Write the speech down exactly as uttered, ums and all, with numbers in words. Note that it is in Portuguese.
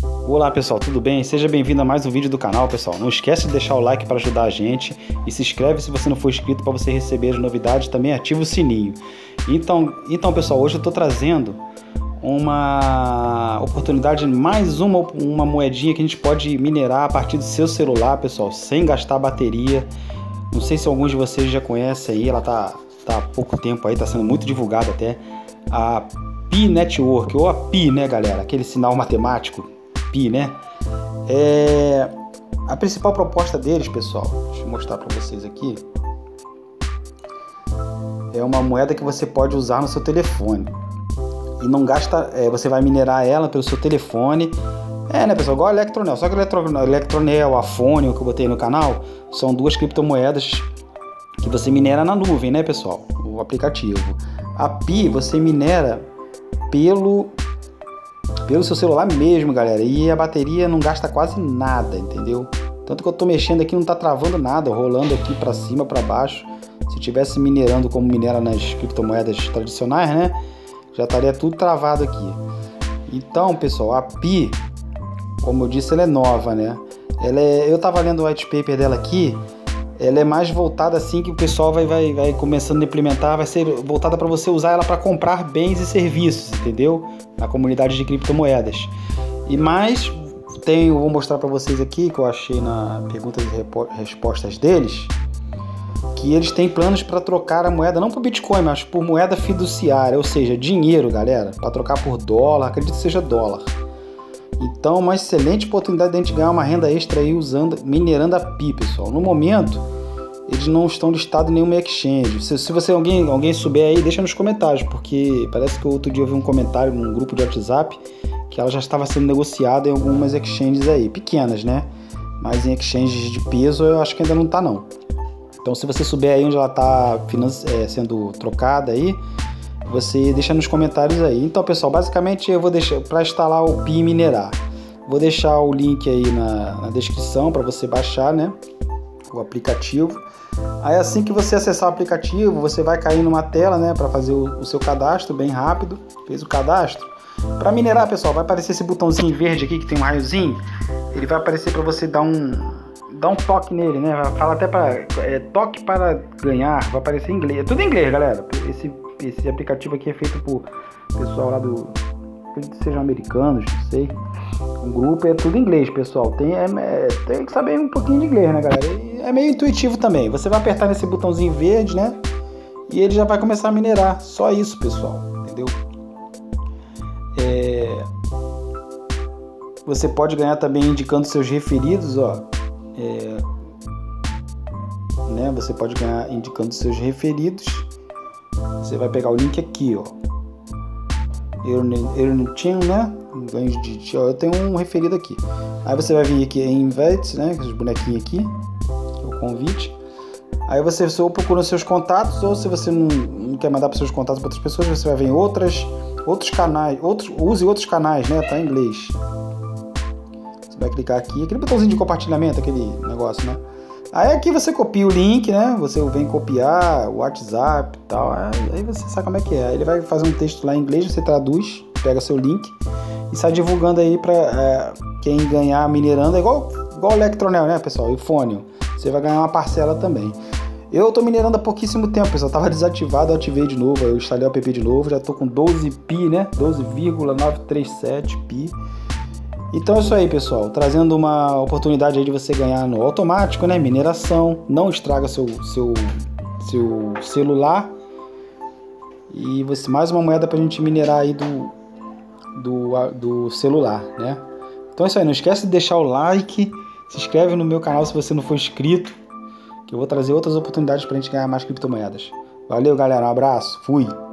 Olá pessoal, tudo bem? Seja bem-vindo a mais um vídeo do canal, pessoal. Não esquece de deixar o like para ajudar a gente e se inscreve se você não for inscrito para você receber as novidades, também ativa o sininho. Então, então pessoal, hoje eu estou trazendo uma oportunidade, mais uma, uma moedinha que a gente pode minerar a partir do seu celular, pessoal, sem gastar bateria. Não sei se alguns de vocês já conhecem aí, ela tá, tá há pouco tempo aí, tá sendo muito divulgada até, a Pi Network, ou a Pi, né galera, aquele sinal matemático, Pi, né? É... A principal proposta deles, pessoal, deixa eu mostrar para vocês aqui, é uma moeda que você pode usar no seu telefone e não gasta, é, você vai minerar ela pelo seu telefone. É, né, pessoal, igual a Electronel, só que a Electronel, a Fônio que eu botei no canal, são duas criptomoedas que você minera na nuvem, né, pessoal, o aplicativo. A Pi você minera pelo pelo seu celular mesmo, galera, e a bateria não gasta quase nada, entendeu? Tanto que eu tô mexendo aqui, não tá travando nada, rolando aqui para cima, para baixo. Se tivesse minerando como minera nas criptomoedas tradicionais, né, já estaria tudo travado aqui. Então, pessoal, a Pi, como eu disse, ela é nova, né? Ela é, eu tava lendo o white paper dela aqui. Ela é mais voltada assim que o pessoal vai, vai, vai começando a implementar, vai ser voltada para você usar ela para comprar bens e serviços, entendeu? Na comunidade de criptomoedas. E mais, tem, eu vou mostrar para vocês aqui, que eu achei na perguntas e respostas deles, que eles têm planos para trocar a moeda, não por Bitcoin, mas por moeda fiduciária, ou seja, dinheiro, galera, para trocar por dólar, acredito que seja dólar. Então, uma excelente oportunidade de a gente ganhar uma renda extra aí usando, minerando a Pi, pessoal. No momento, eles não estão listados em nenhuma exchange. Se, se você alguém, alguém souber aí, deixa nos comentários, porque parece que outro dia eu vi um comentário num grupo de WhatsApp que ela já estava sendo negociada em algumas exchanges aí, pequenas, né? Mas em exchanges de peso eu acho que ainda não está, não. Então, se você souber aí onde ela está é, sendo trocada aí, você deixa nos comentários aí. Então, pessoal, basicamente eu vou deixar para instalar o Pi e minerar. Vou deixar o link aí na, na descrição para você baixar, né, o aplicativo. Aí assim que você acessar o aplicativo, você vai cair numa tela, né, para fazer o, o seu cadastro bem rápido. Fez o cadastro. Para minerar, pessoal, vai aparecer esse botãozinho verde aqui que tem um raiozinho. Ele vai aparecer para você dar um dar um toque nele, né? Fala até para é, toque para ganhar. Vai aparecer em inglês. É tudo em inglês, galera. Esse Esse aplicativo aqui é feito por pessoal lá do... acredito que sejam americanos, não sei. Um grupo, é tudo em inglês, pessoal. Tem, é, é, tem que saber um pouquinho de inglês, né, galera? E é meio intuitivo também. Você vai apertar nesse botãozinho verde, né? E ele já vai começar a minerar. Só isso, pessoal. Entendeu? É... Você pode ganhar também indicando seus referidos, ó. É... Né? Você pode ganhar indicando seus referidos. Você vai pegar o link aqui, ó. Earnteam, né? Ganhos de, ó, eu tenho um referido aqui. Aí você vai vir aqui em Invite, né? Com os bonequinhos aqui, o convite. Aí você ou procura os seus contatos, ou se você não, não quer mandar para seus contatos para outras pessoas, você vai ver em outras, outros canais, outros, use outros canais, né? Tá em inglês. Você vai clicar aqui, aquele botãozinho de compartilhamento, aquele negócio, né? Aí aqui você copia o link, né? Você vem copiar o WhatsApp e tal. Aí você sabe como é que é. Aí ele vai fazer um texto lá em inglês, você traduz, pega seu link e sai divulgando aí para é, quem ganhar minerando. É igual, igual o Electronel, né, pessoal? E o Fônio. Você vai ganhar uma parcela também. Eu tô minerando há pouquíssimo tempo, pessoal. Tava desativado, eu ativei de novo. Eu instalei o app de novo. Já tô com doze Pi, né? doze vírgula novecentos e trinta e sete Pi. Então é isso aí, pessoal, trazendo uma oportunidade aí de você ganhar no automático, né, mineração, não estraga seu, seu, seu celular, e você, mais uma moeda pra gente minerar aí do, do, do celular, né. Então é isso aí, não esquece de deixar o like, se inscreve no meu canal se você não for inscrito, que eu vou trazer outras oportunidades pra gente ganhar mais criptomoedas. Valeu, galera, um abraço, fui!